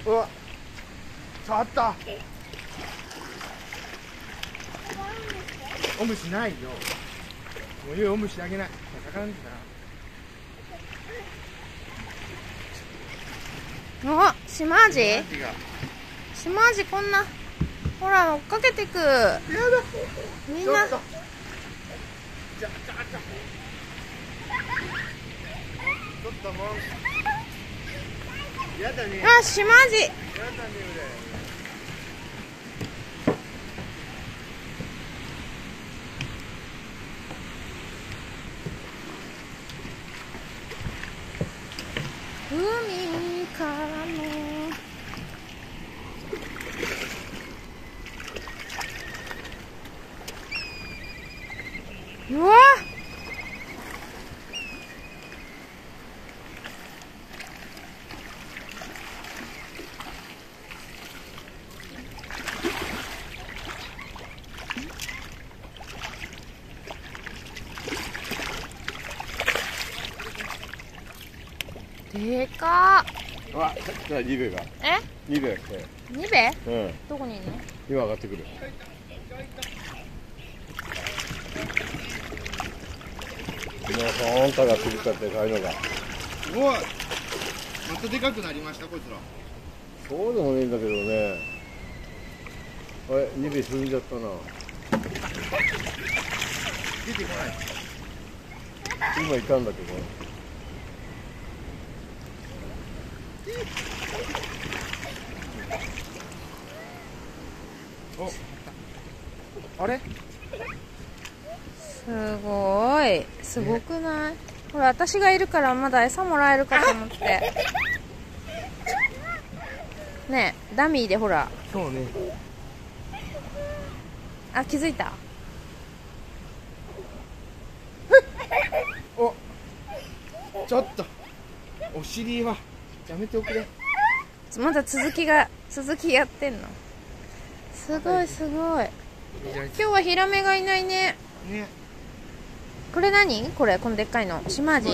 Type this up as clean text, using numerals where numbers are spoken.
うわ、触った。おむしないよ。もういいよ、おむしあげない。かからんでたな。お、シマアジ？シマアジこんな、ほら追っかけてく。やだ。みんな。 ちょっともう。やだね。 あ、シマアジ。 やだね、 海からの。うわ。でかうわ、じゃあリベが。 え？ リベが来て。 ニベ？ うん。 どこにいるの？ 今上がってくる。もうほんと上がってきちゃってかいのが。すごい。またでかくなりましたこいつら。そうでもねえんだけどね。あれ、リベ沈んじゃったな。出てこない。今いたんだけど。お、あれ？ すごくない？ほら、私がいるからまだ餌もらえるかと思って。ねえ、ダミーでほら。 そうね。 あ、気づいた？ お、ちょっとお尻はやめておくれ。 まだ続きやってんの。すごいすごい。今日はヒラメがいないね。 ね。 これ何？これ、このでっかいの。シマアジ？